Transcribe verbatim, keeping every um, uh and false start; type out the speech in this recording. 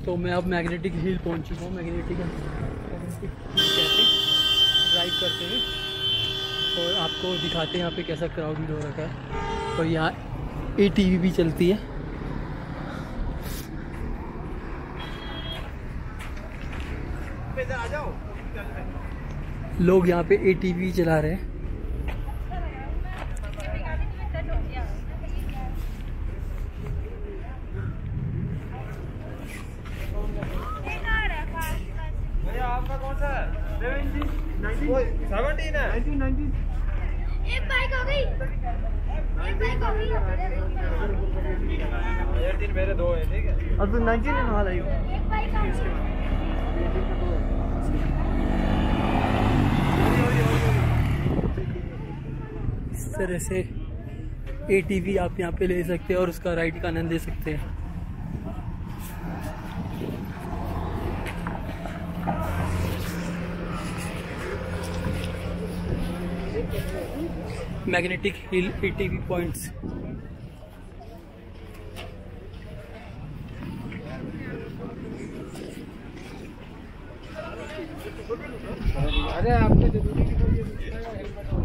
तो मैं अब मैग्नेटिक हिल पहुंच चुका हूँ। मैग्नेटिक मैग्नेटिक हिल कैसे ड्राइव करते हैं और आपको दिखाते हैं यहाँ पे कैसा क्राउड हो रखा है। और यहाँ ए टी वी भी चलती है। लोग यहाँ पे ए टी वी चला रहे हैं। आपका कौन सा है? सेवनटीन है। एक बाइक हो गई, एक बाइक हो गई। एटीन मेरे दो है, ठीक है। अब तो नाइनटीन है वाला ही हो। एक बाइक हो गई। इस तरह से ए टी वी आप यहाँ पे ले सकते हैं और उसका राइड का आनंद ले सकते हैं। Magnetic hill A T V points. अरे आपने जरूरी